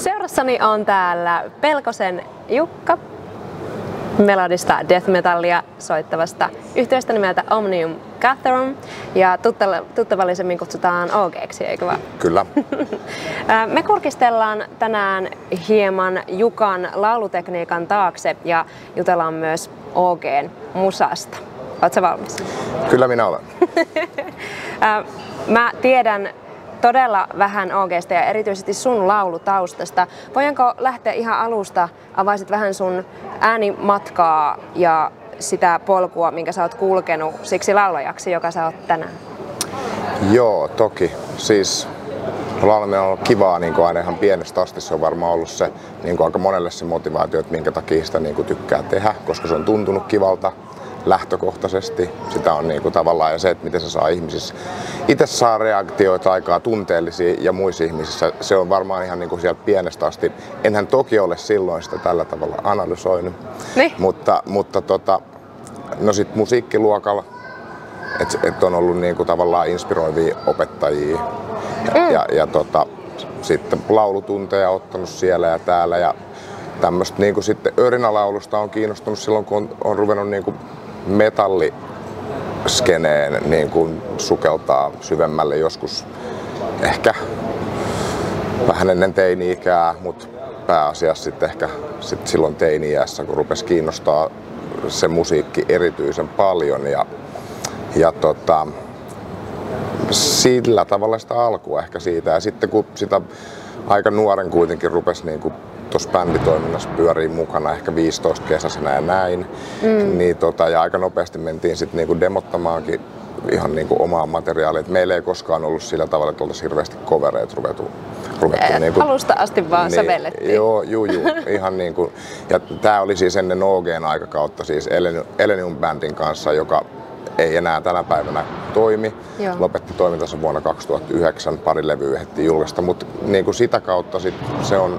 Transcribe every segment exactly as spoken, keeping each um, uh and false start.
Seurassani on täällä Pelkosen Jukka, melodista death metallia soittavasta yhtyeestä nimeltä Omnium Gatherum, ja tuttavallisemmin kutsutaan O G:ksi, eikö vaan? Kyllä. Me kurkistellaan tänään hieman Jukan laulutekniikan taakse ja jutellaan myös O G:n musasta. Oletko valmis? Kyllä minä olen. Mä tiedän todella vähän O G:sta ja erityisesti sun laulutaustasta. Voinko lähteä ihan alusta, avaisit vähän sun äänimatkaa ja sitä polkua, minkä sä oot kulkenut siksi laulajaksi, joka sä oot tänään? Joo, toki. Siis laulaminen on ollut kivaa niin kuin aina ihan pienestä asti. Se on varmaan ollut se niin kuin aika monelle se motivaatio, että minkä takia sitä niin kuin tykkää tehdä, koska se on tuntunut kivalta lähtökohtaisesti. Sitä on niin kuin tavallaan, ja se, että miten se saa ihmisissä itse saa reaktioita aikaa tunteellisia ja muissa ihmisissä, se on varmaan ihan niin kuin sieltä pienestä asti. Enhän toki ole silloin sitä tällä tavalla analysoinut, niin. mutta, mutta tota, no sit musiikkiluokalla, että et on ollut niin kuin tavallaan inspiroivia opettajia ja, mm. ja, ja tota, sitten laulutunteja ottanut siellä ja täällä, ja tämmöistä niin kuin sitten örinälaulusta on kiinnostunut silloin, kun on, on ruvennut niin kuin metalliskeneen niin kuin sukeltaa syvemmälle joskus, ehkä vähän ennen teini-ikää, mutta pääasiassa sitten ehkä sit silloin teini-iässä, kun rupesi kiinnostaa se musiikki erityisen paljon, ja, ja tota, sillä tavalla sitä alkua ehkä siitä, ja sitten kun sitä aika nuoren kuitenkin rupesi niin kuin tuossa bänditoiminnassa pyörii mukana ehkä viisitoista kesäisenä ja näin, mm. niin tota, ja aika nopeasti mentiin sitten niinku demottamaankin ihan niinku omaa materiaalia. Et meillä ei koskaan ollut sillä tavalla, että oltaisiin hirveästi covereita ruvettu. ruvettu Et, niinku, alusta asti vaan niin, sävellettiin. Joo, juu, juu, ihan niinku, ja tää oli siis ennen O G:n aikakautta siis Elenium Bandin kanssa, joka ei enää tänä päivänä toimi. Joo. Lopetti toimintansa vuonna kaksituhattayhdeksän, pari levyä ehdittiin julkaista, mutta niinku sitä kautta sit se on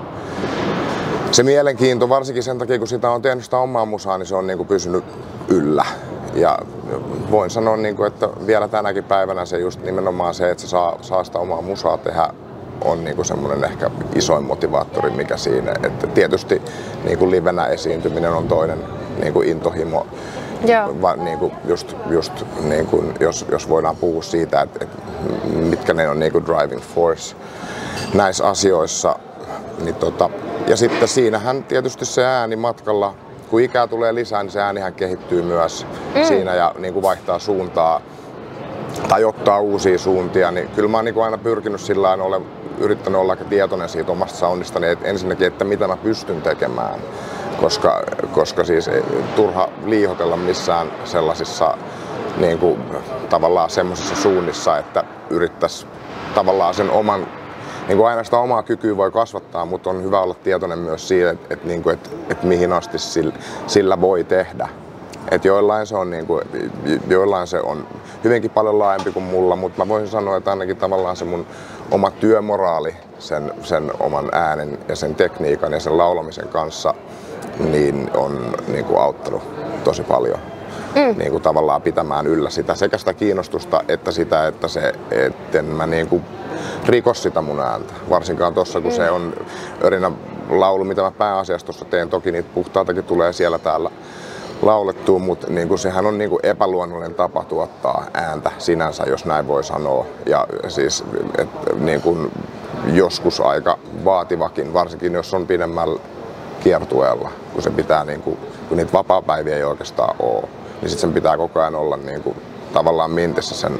se mielenkiinto, varsinkin sen takia, kun sitä on tehnyt sitä omaa musaa, niin se on niinku pysynyt yllä. Ja voin sanoa, niinku, että vielä tänäkin päivänä se just nimenomaan se, että se saa, saa sitä omaa musaa tehdä, on niinku semmoinen ehkä isoin motivaattori, mikä siinä. Että tietysti niinku livenä esiintyminen on toinen niinku intohimo. Va, niinku just, just, niinku, jos, jos voidaan puhua siitä, että, että mitkä ne on niinku driving force näissä asioissa. Niin tota, ja sitten siinähän tietysti se ääni matkalla, kun ikää tulee lisää, niin se äänihän kehittyy myös mm. siinä ja niin kuin vaihtaa suuntaa tai ottaa uusia suuntia. Niin kyllä mä oon niin kuin aina pyrkinyt sillä tavalla, olen yrittänyt olla aika tietoinen siitä omasta soundistani, että ensinnäkin, että mitä mä pystyn tekemään, koska, koska siis turha liihotella missään sellaisissa niin kuin, tavallaan semmoisissa suunnissa, että yrittäisi tavallaan sen oman, niin kuin aina sitä omaa kykyä voi kasvattaa, mutta on hyvä olla tietoinen myös siitä, että, että, että, että, että mihin asti sillä, sillä voi tehdä. Että joillain se on, niin kuin, joillain se on hyvinkin paljon laajempi kuin mulla, mutta mä voisin sanoa, että ainakin tavallaan se mun oma työmoraali sen, sen oman äänen ja sen tekniikan ja sen laulamisen kanssa niin on niin kuin auttanut tosi paljon. Mm. Niin kuin tavallaan pitämään yllä sitä, sekä sitä kiinnostusta että sitä, että se, etten mä niin kuin rikos sitä mun ääntä. Varsinkaan tossa, kun mm. se on örinä laulu, mitä mä pääasiassa tossa teen. Toki niitä puhtaatakin tulee siellä täällä laulettua, mutta niin kuin sehän on niin kuin epäluonnollinen tapa tuottaa ääntä sinänsä, jos näin voi sanoa. Ja siis et, niin kuin joskus aika vaativakin, varsinkin jos on pidemmällä kiertueella, kun se pitää, niin kuin, kun niitä vapaapäiviä ei oikeastaan ole, niin sitten sen pitää koko ajan olla niin kuin, tavallaan mintissä sen,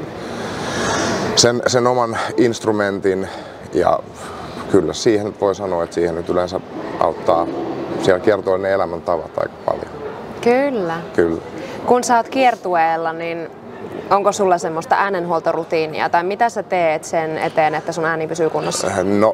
sen, sen oman instrumentin, ja kyllä siihen voi sanoa, että siihen nyt yleensä auttaa siellä kiertueella ne elämäntavat aika paljon. Kyllä. Kyllä. Kun sä oot kiertueella, niin onko sulla semmoista äänenhuoltorutiinia tai mitä sä teet sen eteen, että sun ääni pysyy kunnossa? No,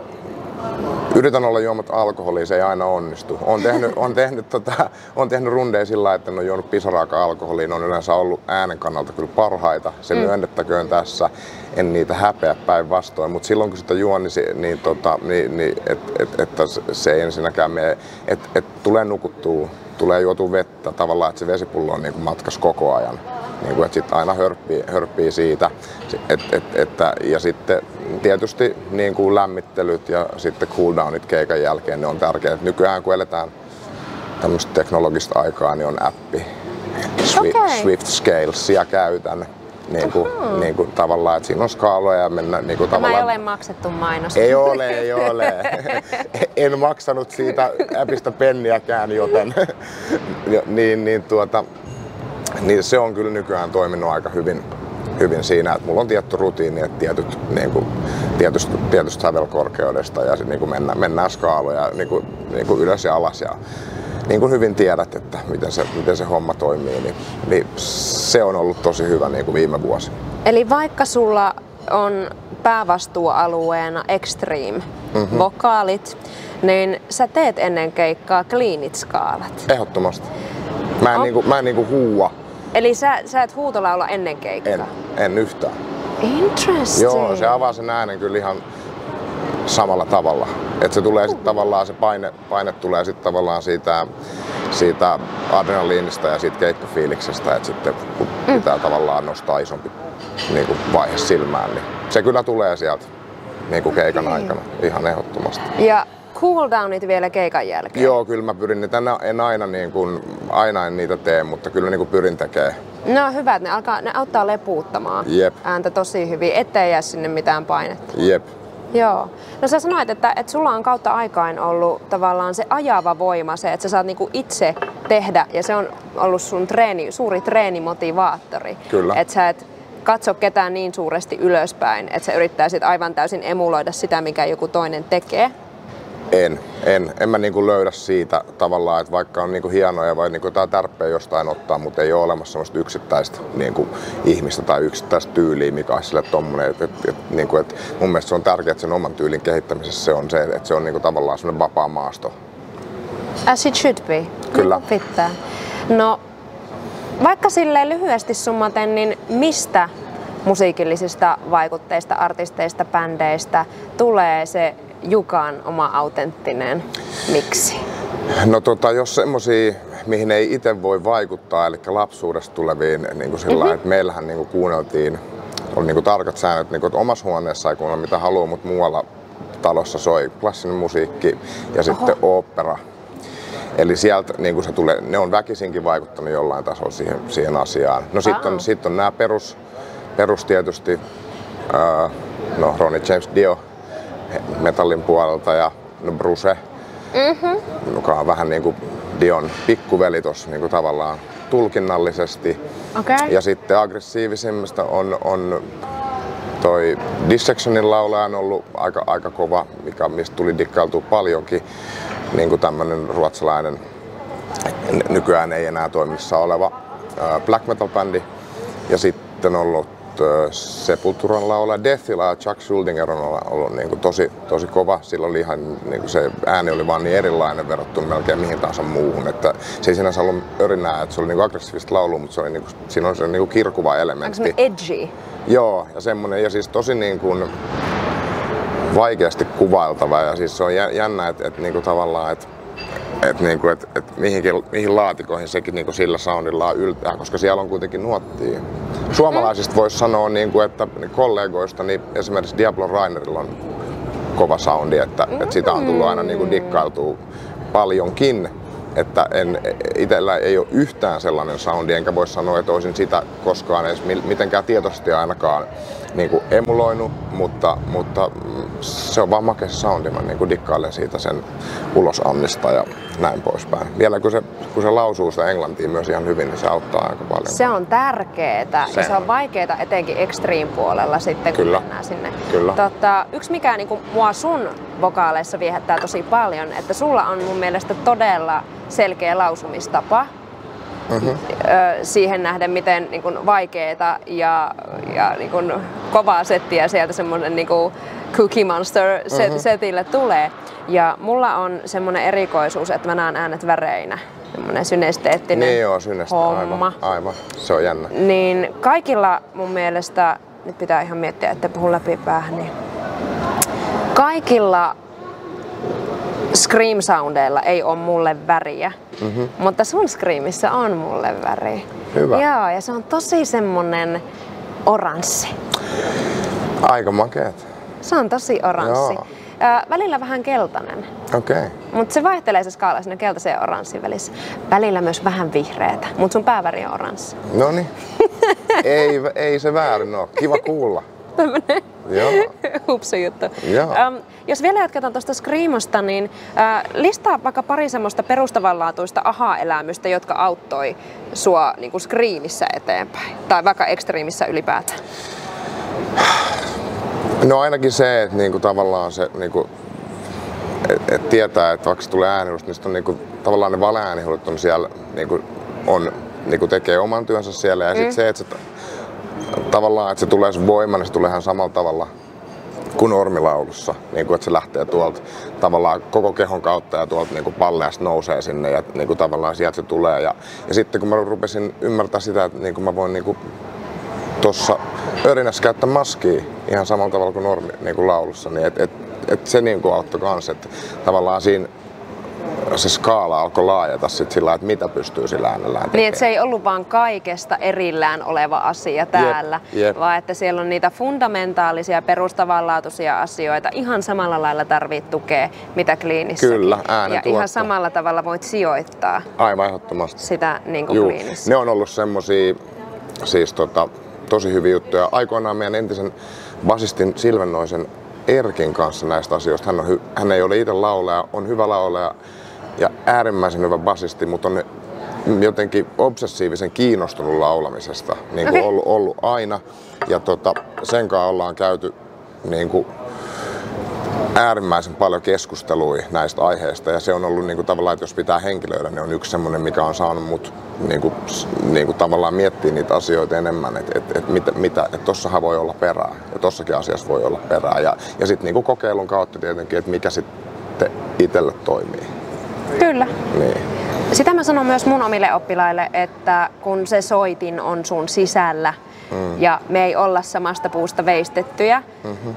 yritän olla juomatta alkoholia, se ei aina onnistu. Olen tehnyt, on tehnyt, tota, on tehnyt rundeja sillä, että en ole juonut pisaraakaan alkoholia. Ne on yleensä ollut äänen kannalta kyllä parhaita. Se mm. myönnettäköön tässä. En niitä häpeä päinvastoin, mutta silloin kun sitä juon, niin, niin, tota, niin, niin et, et, että se ei ensinnäkään mene, että et tulee nukuttua, tulee juotua vettä tavallaan, että se vesipullo on niin kuin matkas koko ajan. niin kuin, että sit aina hörppii, hörppii siitä. Et, et, että, ja sitten tietysti niin kuin lämmittelyt ja sitten cooldownit keikan jälkeen, ne on tärkeät. Nykyään kun eletään tämmöistä teknologista aikaa, niin on appi. Swift, okay. Swift Scalesia käytän. Niin kuin, niin kuin tavallaan, että siinä on skaaloja ja mennä niin kuin Tämä tavallaan... ei ole maksettu mainos. Ei ole, ei ole. En maksanut siitä appista penniäkään, joten niin, niin, tuota, niin se on kyllä nykyään toiminut aika hyvin, hyvin siinä, että mulla on tietty rutiini, että tietyt, niin kuin, tietystä, tietystä sävelkorkeudesta ja sitten niin kuin mennään, mennään skaaloja niin kuin, niin kuin ylös ja alas. Ja, niin kuin hyvin tiedät, että miten se, miten se homma toimii, niin, niin se on ollut tosi hyvä niin kuin viime vuosi. Eli vaikka sulla on päävastuualueena extreme mm-hmm. vokaalit, niin sä teet ennen keikkaa cleanit skaalat. Ehdottomasti. Mä en, oh. niinku, mä en niinku huua. Eli sä, sä et huutolaula ennen keikkaa? En, en yhtään. Interesting. Joo, se avaa sen äänen kyllä ihan samalla tavalla. Että se tulee sitten tavallaan, se paine, paine tulee sitten tavallaan siitä, siitä adrenaliinista ja siitä keikkafiiliksestä, että sitten kun mm. pitää tavallaan nostaa isompi niin kuin vaihe silmään, niin se kyllä tulee sieltä niin kuin keikan okay. aikana ihan ehdottomasti. Ja cooldownit vielä keikan jälkeen? Joo, kyllä mä pyrin niitä, en aina, niin kuin, aina en niitä tee, mutta kyllä niin kuin pyrin tekemään. No hyvä, että ne, alkaa, ne auttaa lepuuttamaan Jep. ääntä tosi hyvin, ettei jää sinne mitään painetta. Jep. Joo. No sä sanoit, että, että sulla on kautta aikain ollut tavallaan se ajava voima, se, että sä saat niinku itse tehdä ja se on ollut sun treeni, suuri treenimotivaattori. Kyllä. Että sä et katso ketään niin suuresti ylöspäin, että sä yrittäisit aivan täysin emuloida sitä, mikä joku toinen tekee. En, en, en mä niinku löydä siitä tavallaan, että vaikka on niinku hienoja vai niinku jotain tärppejä jostain ottaa, mutta ei ole olemassa semmoista yksittäistä niinku ihmistä tai yksittäistä tyyliä, mikä olisi sille tommonen. Et, et, et, niinku, et mun mielestä se on tärkeää, että sen oman tyylin kehittämisessä se on se, että se on niinku tavallaan semmoinen vapaa maasto. As it should be. Kyllä. Pitää. No, vaikka silleen lyhyesti summaten, niin mistä musiikillisista vaikutteista, artisteista, bändeistä tulee se Jukan oma autenttinen miksi? No tota, jos semmosia, mihin ei itse voi vaikuttaa, eli lapsuudesta tuleviin, niin kuin sillä mm-hmm. että meillähän niin kuin kuunneltiin, oli niin kuin tarkat säännöt, niin kuin, että omassa huoneessa ei kuunnella mitä haluaa, mutta muualla talossa soi klassinen musiikki ja Oho. sitten ooppera. Eli sieltä niin kuin se tulee, ne on väkisinkin vaikuttanut jollain tasolla siihen, siihen asiaan. No sitten wow. on, sit on nämä perus, perus tietysti, uh, no Ronnie James Dio, metallin puolelta ja no Bruce, mm-hmm. joka on vähän niin kuin Dion pikkuveli tossa niin kuin tavallaan tulkinnallisesti. Okay. Ja sitten aggressiivisimmista on, on toi Dissectionin laulaja on ollut aika, aika kova, mikä, mistä tuli dikkailtua paljonkin. Niin kuin tämmönen ruotsalainen, nykyään ei enää toimissa oleva black metal bändi. Ja sitten on ollut Sepulturan laulaja Deathilla ja Chuck Schuldiner on ollut niin kuin tosi, tosi kova. Sillä oli ihan, niin kuin se ääni oli vaan niin erilainen verrattuna melkein mihin tahansa muuhun. Että se ei sinänsä ollut örinää, että se oli niin kuin aggressiivista laulua, mutta se oli niin kuin, siinä on se niin kuin kirkuva elementti. Onko se edgy? Joo, ja semmoinen, ja siis tosi niin kuin vaikeasti kuvailtava. Ja siis se on jännä, että, että niin kuin tavallaan, että että niinku, et, et mihinkin, mihin laatikoihin sekin niinku sillä soundillaan yltää, koska siellä on kuitenkin nuottia. Suomalaisista voisi sanoa, niinku, että kollegoista niin esimerkiksi Diablo Rainerilla on kova soundi, että, että sitä on tullut aina niinku dikkailtua paljonkin. Että en, itsellä ei ole yhtään sellainen soundi, enkä voi sanoa, että olisin sitä koskaan edes mitenkään tietoisesti ainakaan niin kuin emuloinut, mutta, mutta se on vaan makea soundi, mä niin kuin dikkailen siitä sen ulosannista ja näin poispäin. Vielä kun se, kun se lausuu sitä englantia myös ihan hyvin, niin se auttaa aika paljon. Se on tärkeetä se. Ja se on vaikeeta etenkin extreme puolella sitten, kun Kyllä. mennään sinne. Kyllä. Tota, yksi mikä niin kuin mua sun vokaaleissa viehättää tosi paljon, että sulla on mun mielestä todella selkeä lausumistapa. Mm-hmm. Siihen nähden, miten niin kuin, vaikeeta ja, ja niin kuin, kovaa settiä sieltä semmoinen niin kuin Cookie Monster set, mm-hmm. setille tulee. Ja mulla on semmoinen erikoisuus, että mä näen äänet väreinä. Semmoinen synesteettinen niin joo, syneste, homma. Aivan, aivan, se on jännä. Niin kaikilla mun mielestä, nyt pitää ihan miettiä, että puhun läpi päähän, niin kaikilla scream soundeilla ei ole mulle väriä, mm-hmm. mutta sun screamissa on mulle väri. Hyvä. Joo, ja se on tosi semmonen oranssi. Aika makeet. Se on tosi oranssi. Joo. Äh, välillä vähän keltainen. Okei. Okay. Mutta se vaihtelee se skaala sinne keltaisen ja oranssin välissä. Välillä myös vähän vihreätä, mutta sun pääväri on oranssi. Noniin. ei, ei se väärin ole. Kiva kuulla. Tämmönen Joo. hupsu juttu. Joo. Um, jos vielä jatketaan tuosta screamosta, niin uh, listaa vaikka pari semmoista perustavanlaatuista aha-elämystä, jotka auttoi sua niin kuin screamissä eteenpäin. Tai vaikka extreamissä ylipäätään. No ainakin se, että niinku tavallaan se, niinku, et, et tietää, että vaikka se tulee äänihuudesta, niin on niinku, tavallaan ne valeäänihuudot on siellä, niinku, on, niinku tekee oman työnsä siellä. Ja mm. sitten se, että se, tavallaan, että se tulee sun voima, niin se tulee ihan samalla tavalla kuin normilaulussa. Niinku, että se lähtee tuolta tavallaan koko kehon kautta ja tuolta niinku palleasta nousee sinne ja niinku, tavallaan sieltä se tulee. Ja, ja sitten kun mä rupesin ymmärtää sitä, että niinku, mä voin niinku, tuossa örinässä käyttää maskia ihan samalla tavalla kuin normi niin kuin laulussa, niin et, et, et se niin kuin auttoi kanssa, että tavallaan siinä se skaala alkoi laajata sit sillä, että mitä pystyy sillä äänellään tekemään. Niin, että se ei ollut vaan kaikesta erillään oleva asia täällä, jep, jep. vaan että siellä on niitä fundamentaalisia, perustavanlaatuisia asioita. Ihan samalla lailla tarvitsee tukea, mitä kliinissäkin. Kyllä, äänen ja tuotto. ihan samalla tavalla voit sijoittaa Aivan ehdottomasti. sitä niin kuin Juu, kliinissä. ne on ollut semmosia siis tota, tosi hyviä juttuja. Aikoinaan meidän entisen basistin Silvennoisen Erkin kanssa näistä asioista. Hän, on hy- hän ei ole itse laulaja, on hyvä laulaja ja äärimmäisen hyvä basisti, mutta on jotenkin obsessiivisen kiinnostunut laulamisesta, niin kuin okay. ollut, ollut aina. Ja tota, sen kanssa ollaan käyty niin kuin äärimmäisen paljon keskusteluja näistä aiheista ja se on ollut niin kuin, tavallaan, että jos pitää henkilöidä, niin on yksi semmoinen, mikä on saanut mut niin kuin, niin kuin, tavallaan miettiä niitä asioita enemmän, että et, et, mitä, mitä, et tossahan voi olla perää ja tossakin asiassa voi olla perää ja, ja sitten niin kuin kokeilun kautta tietenkin, että mikä sitten itselle toimii. Kyllä. Niin. Sitä mä sanon myös mun omille oppilaille, että kun se soitin on sun sisällä mm. ja me ei olla samasta puusta veistettyjä, mm-hmm.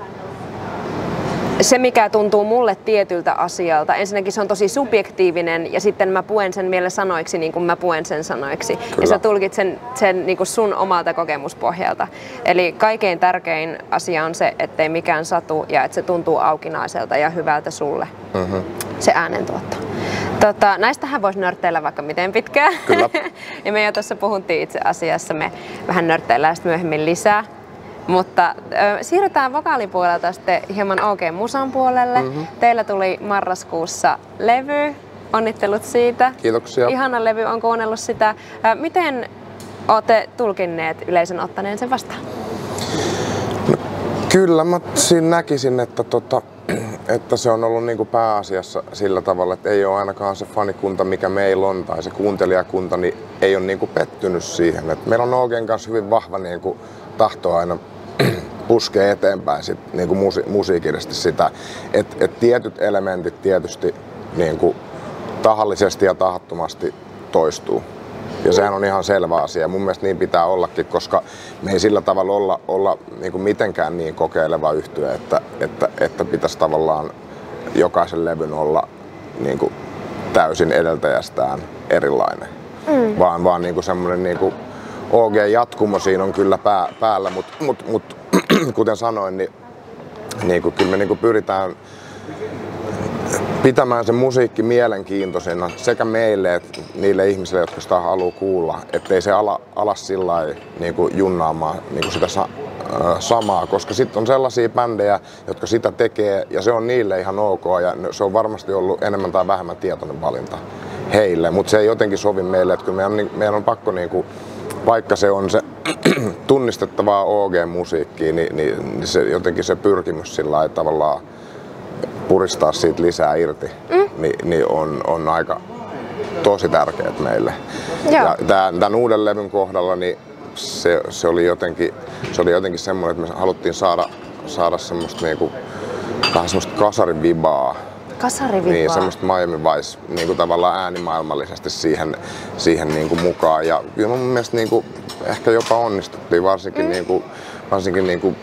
se, mikä tuntuu mulle tietyltä asialta, ensinnäkin se on tosi subjektiivinen ja sitten mä puen sen vielä sanoiksi niin kuin mä puen sen sanoiksi. Kyllä. Ja sä tulkit sen, sen niin kuin sun omalta kokemuspohjalta. Eli kaikkein tärkein asia on se, ettei mikään satu ja että se tuntuu aukinaiselta ja hyvältä sulle, mm-hmm. se äänentuotto. Tota, näistähän voisi nörtteillä vaikka miten pitkään. Kyllä. Ja me jo tuossa puhuttiin itse asiassa, me vähän nörtteillään sitten myöhemmin lisää. Mutta ö, siirrytään vokaalipuolelta sitten hieman O G-musan puolelle. Mm-hmm. Teillä tuli marraskuussa levy. Onnittelut siitä. Kiitoksia. Ihana levy, on kuunnellut sitä. Ö, miten olette tulkinneet yleisön ottaneen sen vastaan? No, kyllä mä siinä näkisin, että, tota, että se on ollut niinku pääasiassa sillä tavalla, että ei ole ainakaan se fanikunta, mikä meillä on, tai se kuuntelijakunta, niin ei ole niinku pettynyt siihen. Et meillä on O G:n kanssa hyvin vahva niinku tahto aina puskee eteenpäin sit, niin kuin musi- musiikillisesti sitä, että et tietyt elementit tietysti niin kuin tahallisesti ja tahattomasti toistuu. Ja sehän on ihan selvä asia. Mun mielestä niin pitää ollakin, koska me ei sillä tavalla olla, olla niin kuin mitenkään niin kokeileva yhtye, että, että, että pitäisi tavallaan jokaisen levyn olla niin kuin täysin edeltäjästään erilainen. Mm. Vaan, vaan niin kuin semmoinen niin kuin O G-jatkumo siinä on kyllä pää, päällä, mutta mut, mut, kuten sanoin, niin, niin kuin, kyllä me niin kuin pyritään pitämään se musiikki mielenkiintoisena sekä meille että niille ihmisille, jotka sitä haluaa kuulla, ettei se ala, ala sillä lailla niin kuin junnaamaan niin kuin sitä sa, äh, samaa, koska sitten on sellaisia bändejä, jotka sitä tekee ja se on niille ihan ok ja se on varmasti ollut enemmän tai vähemmän tietoinen valinta heille, mutta se ei jotenkin sovi meille, että kyllä meidän, meidän on pakko niin kuin, vaikka se on se tunnistettavaa O G-musiikkia, niin, niin se, jotenkin se pyrkimys sillä lailla tavallaan puristaa siitä lisää irti, mm. niin, niin on, on aika tosi tärkeät meille. Joo. Ja tämän, tämän uuden levyn kohdalla niin se, se oli jotenkin, se oli jotenkin semmoinen, että me haluttiin saada, saada semmoista, niinku, vähän semmoista kasarivibaa. Kasarivibaa? Niin, semmoista Miami Vice niin kuin tavallaan äänimaailmallisesti siihen, siihen niin kuin mukaan. Ja kyllä mun mielestä niin kuin, ehkä jopa onnistuttiin, varsinkin, mm. niin kuin, varsinkin niin kuin,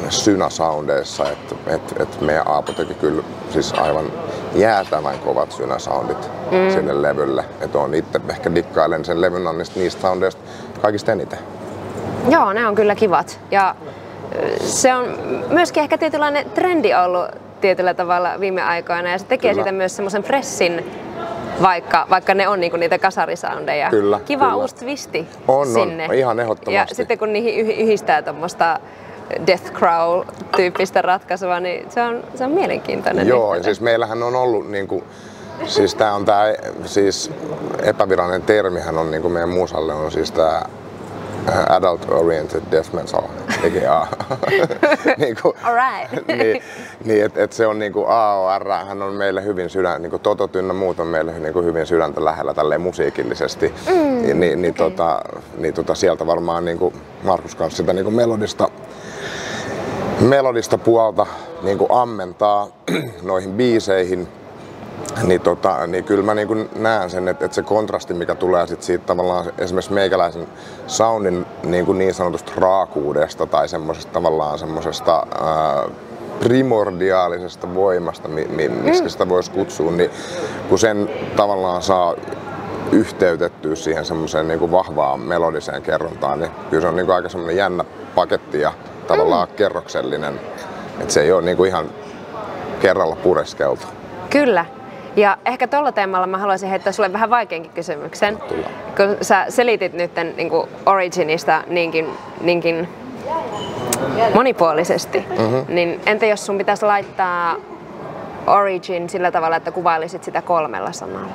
synäsoundeissa, että et, et meidän Aapo teki kyllä siis aivan jäätävän kovat synäsoundit mm. sinne levylle. Että on itse ehkä dikkailen sen levyn niistä, niistä soundeista kaikista eniten. Joo, ne on kyllä kivat. Ja se on myöskin ehkä tietynlainen trendi ollut tietyllä tavalla viime aikoina ja se tekee kyllä. siitä myös semmoisen freshin, vaikka, vaikka ne on niinku niitä kasarisoundeja. Kyllä, Kiva kyllä. uusi twisti on, sinne. On, ihan ehdottomasti. Ja sitten kun niihin yhdistää tuommoista death crawl-tyyppistä ratkaisua, niin se on, se on mielenkiintoinen. Joo, ja siis meillähän on ollut niinku, siis tää on tää siis epävirallinen termihän on niinku meidän muusalle on siis tää Adult Oriented Death Metal, E G A. niinku, Alright. niin, niin että et se on niinku A O R, hän on meille hyvin sydän, niinku Totot ynnä muut on meille niinku hyvin sydäntä lähellä tälleen musiikillisesti. Mm, niin, niin, niin, okay. tota, niin tota sieltä varmaan niinku Markus kanssa sitä niinku melodista, melodista puolta niinku ammentaa noihin biiseihin. Niin, tota, niin kyllä mä niin näen sen, että, että se kontrasti, mikä tulee sit siitä tavallaan esimerkiksi meikäläisen soundin niin, niin sanotusta raakuudesta tai semmoisesta tavallaan semmoisesta ää, primordiaalisesta voimasta, mi, mi, miksi sitä voisi kutsua, niin kun sen tavallaan saa yhteytettyä siihen semmoiseen niin vahvaan melodiseen kerrontaan, niin kyllä se on niin aika semmoinen jännä paketti ja tavallaan mm. kerroksellinen, että se ei ole niin ihan kerralla pureskeltu. Kyllä. Ja ehkä tuolla teemalla mä haluaisin heittää sulle vähän vaikeankin kysymyksen. Kyllä. Kun sä selitit nyt niin kuin Originista niinkin, niinkin monipuolisesti, mm-hmm. niin entä jos sun pitäisi laittaa Origin sillä tavalla, että kuvailisit sitä kolmella sanalla?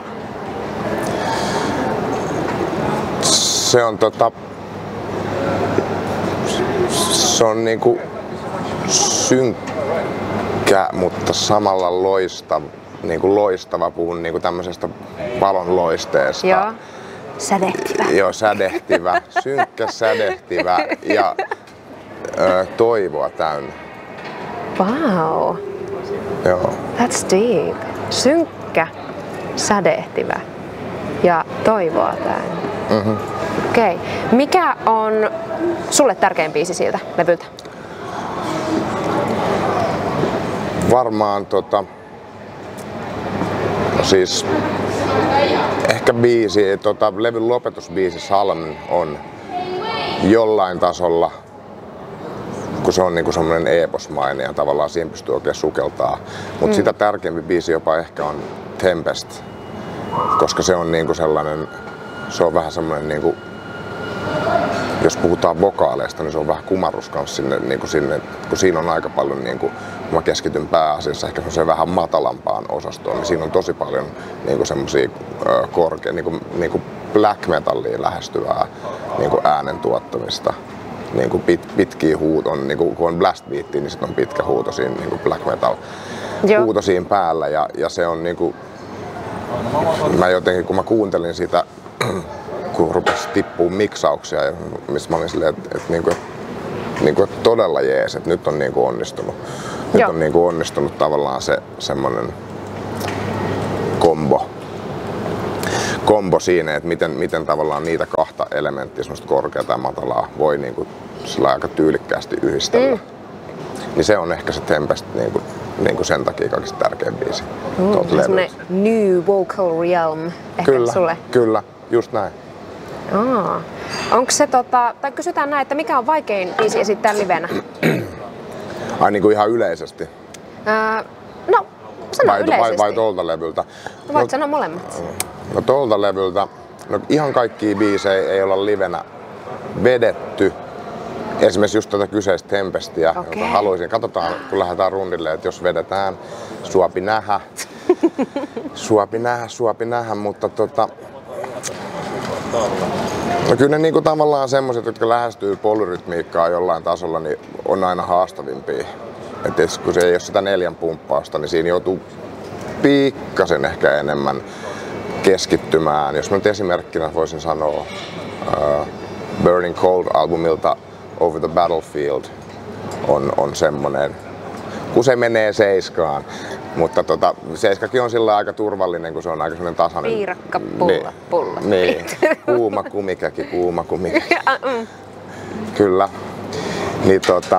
Se on tota... Se on niinku synkkä, mutta samalla loistava. Niin kuin loistava, puhun niin kuin tämmöisestä valon loisteesta. Joo. Sädehtivä. Joo, sädehtivä. Synkkä, sädehtivä ja ö, toivoa täynnä. Wow. Joo. That's deep. Synkkä, sädehtivä ja toivoa täynnä. Mm-hmm. Okei. Okay. Mikä on sulle tärkein biisi siltä levyltä? Varmaan tota... Siis ehkä biisi, tota, levyn lopetusbiisi Salm on jollain tasolla, kun se on niinku semmoinen eeposmainen ja tavallaan siihen pystyy oikein sukeltaa. Mutta mm. sitä tärkeämpi biisi jopa ehkä on Tempest, koska se on niinku sellainen, se on vähän semmoinen niinku, jos puhutaan vokaaleista, niin se on vähän kumarrus kanssa sinne, niin kuin sinne, kun siinä on aika paljon, niin kuin, mä keskityn pääasiassa ehkä se vähän matalampaan osastoon, niin siinä on tosi paljon niin semmoisia korkea, niin kuin, niin kuin black metallia lähestyvää niin kuin äänen tuottamista. Niin kuin pit, pitkiä huuto, niin kuin, kun on blast beat, niin sitten on pitkä huuto siinä niin kuin black metal Joo. huuto siinä päällä ja, ja se on niin kuin, mä jotenkin kun mä kuuntelin sitä kun rupesi tippuu miksauksia, missä mä olin silleen, että, että, että, että, että, että todella jees, että nyt on niin kuin onnistunut. Nyt Joo. on niin kuin onnistunut tavallaan se semmoinen kombo. kombo siinä, että miten, miten tavallaan niitä kahta elementtiä, semmoista korkeata ja matalaa, voi niin kuin sillä aika tyylikkäästi yhdistellä. Mm. Niin se on ehkä se Tempest niin kuin, niin kuin sen takia kaikista tärkein biisi. Mm, semmoinen new vocal realm ehkä kyllä, sulle. Kyllä, just näin. Aa. Onko se tota, tai kysytään näin, että mikä on vaikein biisi esittää livenä? Ai niin kuin ihan yleisesti? Öö, no, sano vai, yleisesti. Vai, vai tolta levyltä? No, voit no, sanoa molemmat. No tolta levyltä, no ihan kaikkia biisejä ei olla livenä vedetty. Esimerkiksi just tätä kyseistä Tempestiä, okay. jota haluaisin. Katsotaan, kun lähdetään rundille, että jos vedetään, suopi nähä. suopi nähä, suopi nähä, mutta tota... No kyllä ne niinku tavallaan semmoiset, jotka lähestyy polyrytmiikkaa jollain tasolla, niin on aina haastavimpia. Et kun se ei ole sitä neljän pumppausta, niin siinä joutuu pikkasen ehkä enemmän keskittymään. Jos mä nyt esimerkkinä voisin sanoa uh, Burning Cold-albumilta Over the Battlefield on, on semmonen, kun se menee seiskaan. Mutta tota, seiskakin on sillä aika turvallinen, kun se on aika semmoinen tasainen. Piirakka, pulla, niin, pulla. Niin, kuuma kumikäki, kuuma kumikäki. Kyllä. Niin tota,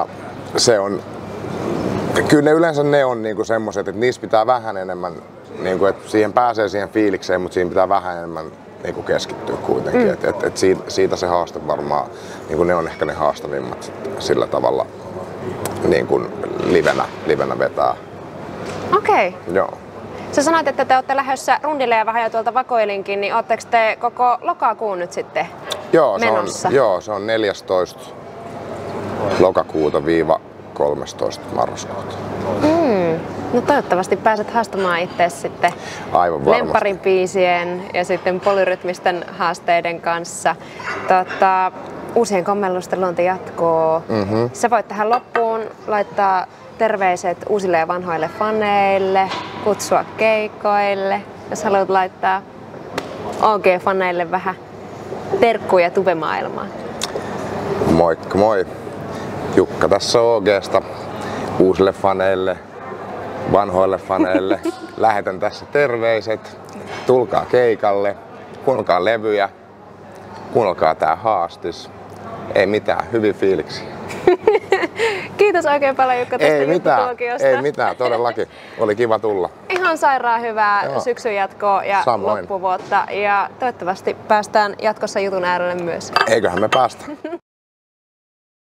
se on, kyllä ne yleensä ne on niinku semmoiset, että niissä pitää vähän enemmän, niinku, että siihen pääsee siihen fiilikseen, mutta siinä pitää vähän enemmän niinku keskittyä kuitenkin. Mm. Et, et, et siitä, siitä se haaste varmaan, niinku ne on ehkä ne haastavimmat sillä tavalla niinku livenä, livenä vetää. Okei. Okay. Joo. Sä sanoit, että te olette lähdössä rundille ja vähän jo tuolta vakoilinkin, niin ootteko te koko lokakuun nyt sitten joo, menossa? Se on, joo, se on neljästoista lokakuuta viiva kolmastoista marraskuuta. Mm. No toivottavasti pääset haastamaan itse sitten aivan varmasti lempparin biisien ja sitten polyrytmisten haasteiden kanssa. Tota, uusien kommellusten luonti jatkuu. Mm-hmm. Sä voit tähän loppuun laittaa terveiset uusille ja vanhoille faneille, kutsua keikoille, jos haluat laittaa O G-faneille vähän terkkuja tubemaailmaan. Moikka moi! Jukka tässä O G:sta uusille faneille, vanhoille faneille. Lähetän tässä terveiset. Tulkaa keikalle, kuunnelkaa levyjä, kuunnelkaa tää haastis. Ei mitään, hyvin fiiliksi. Kiitos oikein paljon Jukka tästä juttutuokiosta. Ei mitään, todellakin. Oli kiva tulla. Ihan sairaan hyvää Joo. syksyn jatkoa ja Samoin. loppuvuotta ja toivottavasti päästään jatkossa jutun äärelle myös. Eiköhän me päästä.